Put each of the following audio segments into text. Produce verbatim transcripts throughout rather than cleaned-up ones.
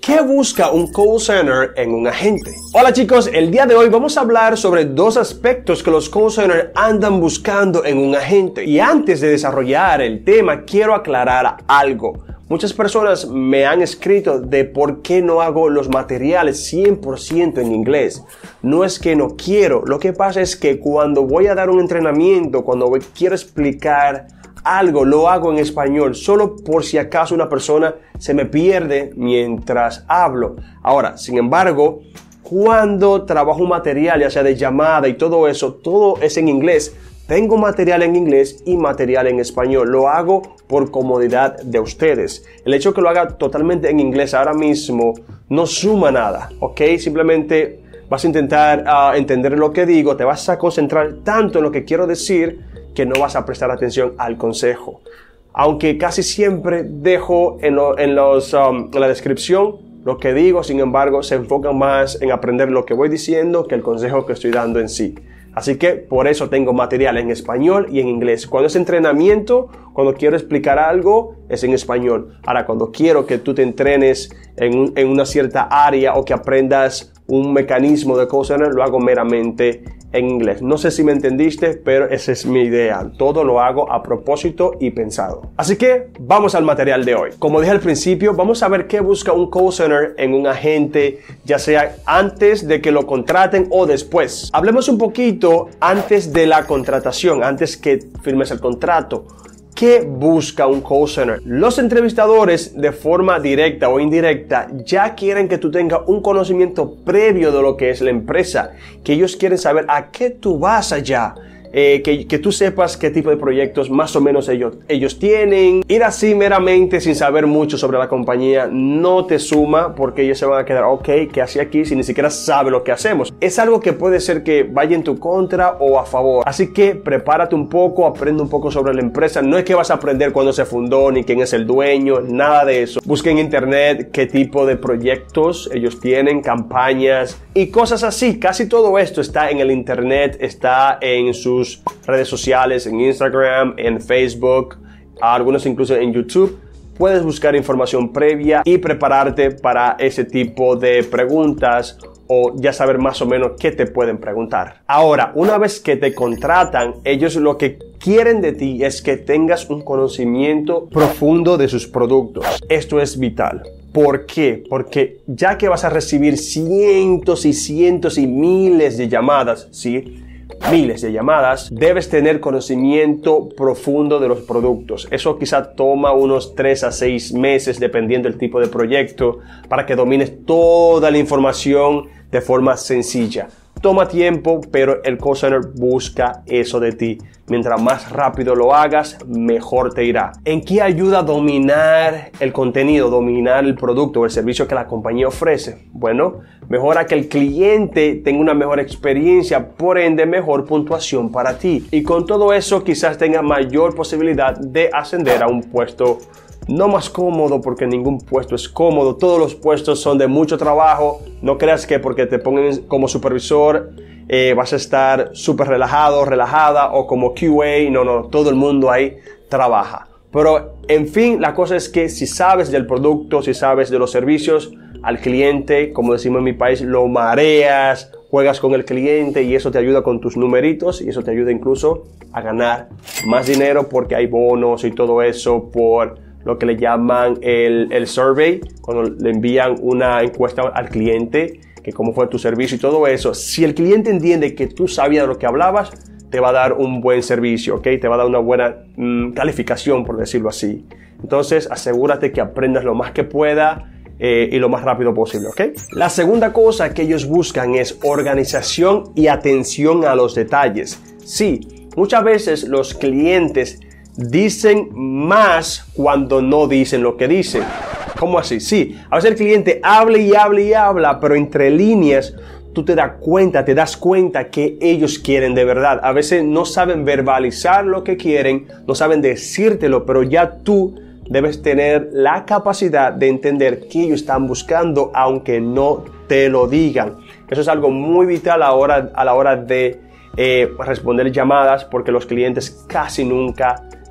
¿Qué busca un call center en un agente? Hola chicos, el día de hoy vamos a hablar sobre dos aspectos que los call centers andan buscando en un agente. Y antes de desarrollar el tema, quiero aclarar algo. Muchas personas me han escrito de por qué no hago los materiales cien por ciento en inglés. No es que no quiero, lo que pasa es que cuando voy a dar un entrenamiento, cuando voy, quiero explicar algo, lo hago en español, solo por si acaso una persona se me pierde mientras hablo. Ahora, sin embargo, cuando trabajo un material, ya sea de llamada y todo eso, todo es en inglés. Tengo material en inglés y material en español. Lo hago por comodidad de ustedes. El hecho de que lo haga totalmente en inglés ahora mismo no suma nada, ¿ok? Simplemente vas a intentar uh, entender lo que digo, te vas a concentrar tanto en lo que quiero decir que no vas a prestar atención al consejo. Aunque casi siempre dejo en, lo, en, los, um, en la descripción lo que digo, sin embargo, se enfoca más en aprender lo que voy diciendo que el consejo que estoy dando en sí. Así que por eso tengo material en español y en inglés. Cuando es entrenamiento, cuando quiero explicar algo, es en español. Ahora, cuando quiero que tú te entrenes en, un, en una cierta área o que aprendas un mecanismo de call center, lo hago meramente en inglés. No sé si me entendiste, pero esa es mi idea. Todo lo hago a propósito y pensado. Así que vamos al material de hoy. Como dije al principio, vamos a ver qué busca un call center en un agente, ya sea antes de que lo contraten o después. Hablemos un poquito antes de la contratación, antes que firmes el contrato. ¿Qué busca un call center? Los entrevistadores, de forma directa o indirecta, ya quieren que tú tengas un conocimiento previo de lo que es la empresa, que ellos quieren saber a qué tú vas allá. Eh, que, que tú sepas qué tipo de proyectos más o menos ellos, ellos tienen. Ir así meramente sin saber mucho sobre la compañía no te suma, porque ellos se van a quedar, ok, ¿qué hace aquí si ni siquiera sabe lo que hacemos? Es algo que puede ser que vaya en tu contra o a favor. Así que prepárate un poco, aprende un poco sobre la empresa. No es que vas a aprender cuándo se fundó ni quién es el dueño, nada de eso. Busca en internet qué tipo de proyectos ellos tienen, campañas y cosas así. Casi todo esto está en el internet, está en sus redes sociales, en Instagram, en Facebook, algunos incluso en YouTube. Puedes buscar información previa y prepararte para ese tipo de preguntas o ya saber más o menos qué te pueden preguntar. Ahora, una vez que te contratan, ellos lo que quieren de ti es que tengas un conocimiento profundo de sus productos. Esto es vital. ¿Por qué? Porque ya que vas a recibir cientos y cientos y miles de llamadas, ¿sí? miles de llamadas, debes tener conocimiento profundo de los productos. Eso quizá toma unos tres a seis meses dependiendo del tipo de proyecto para que domines toda la información de forma sencilla. Toma tiempo, pero el call center busca eso de ti. Mientras más rápido lo hagas, mejor te irá. ¿En qué ayuda a dominar el contenido, dominar el producto o el servicio que la compañía ofrece? Bueno, mejora que el cliente tenga una mejor experiencia, por ende mejor puntuación para ti. Y con todo eso quizás tenga mayor posibilidad de ascender a un puesto no más cómodo, porque ningún puesto es cómodo. Todos los puestos son de mucho trabajo. No creas que porque te pongan como supervisor eh, vas a estar súper relajado, relajada, o como Q A. No, no, todo el mundo ahí trabaja. Pero en fin, la cosa es que si sabes del producto, si sabes de los servicios, al cliente, como decimos en mi país, lo mareas, juegas con el cliente y eso te ayuda con tus numeritos y eso te ayuda incluso a ganar más dinero porque hay bonos y todo eso por lo que le llaman el, el survey, cuando le envían una encuesta al cliente, que cómo fue tu servicio y todo eso. Si el cliente entiende que tú sabías de lo que hablabas, te va a dar un buen servicio, ¿ok? Te va a dar una buena mmm, calificación, por decirlo así. Entonces, asegúrate que aprendas lo más que pueda eh, y lo más rápido posible, ¿ok? La segunda cosa que ellos buscan es organización y atención a los detalles. Sí, muchas veces los clientes dicen más cuando no dicen lo que dicen. ¿Cómo así? Sí, a veces el cliente habla y habla y habla, pero entre líneas tú te das cuenta, te das cuenta que ellos quieren de verdad. A veces no saben verbalizar lo que quieren, no saben decírtelo, pero ya tú debes tener la capacidad de entender qué ellos están buscando, aunque no te lo digan. Eso es algo muy vital a la hora, a la hora de eh, responder llamadas, porque los clientes casi nunca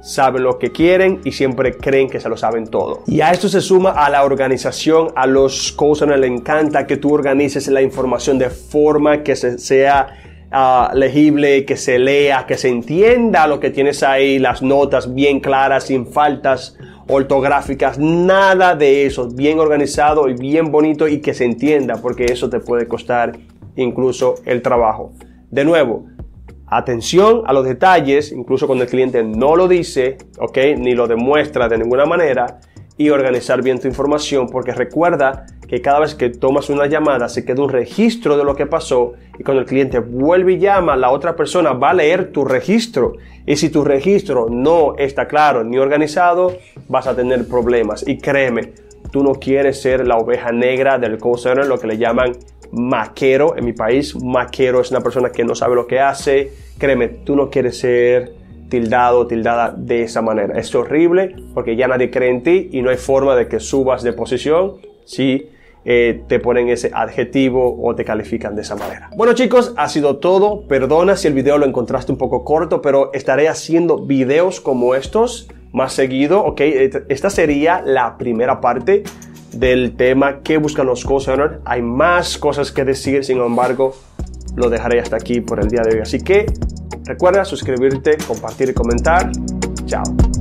saben lo que quieren y siempre creen que se lo saben todo. Y a esto se suma a la organización. A los call centers les encanta que tú organices la información de forma que se, sea uh, legible, que se lea, que se entienda lo que tienes ahí, las notas bien claras, sin faltas ortográficas, nada de eso, bien organizado y bien bonito y que se entienda, porque eso te puede costar incluso el trabajo. De nuevo, atención a los detalles, incluso cuando el cliente no lo dice, ¿ok? Ni lo demuestra de ninguna manera, y organizar bien tu información, porque recuerda que cada vez que tomas una llamada se queda un registro de lo que pasó, y cuando el cliente vuelve y llama, la otra persona va a leer tu registro, y si tu registro no está claro ni organizado, vas a tener problemas. Y créeme, tú no quieres ser la oveja negra del call center, lo que le llaman maquero en mi país. Maquero es una persona que no sabe lo que hace. Créeme, tú no quieres ser tildado, tildada de esa manera. Es horrible porque ya nadie cree en ti y no hay forma de que subas de posición si eh, te ponen ese adjetivo o te califican de esa manera. Bueno, chicos, ha sido todo. Perdona si el video lo encontraste un poco corto, pero estaré haciendo videos como estos más seguido, ¿ok? Esta sería la primera parte del tema que buscan los call centers. Hay más cosas que decir, sin embargo, lo dejaré hasta aquí por el día de hoy. Así que recuerda suscribirte, compartir y comentar. Chao.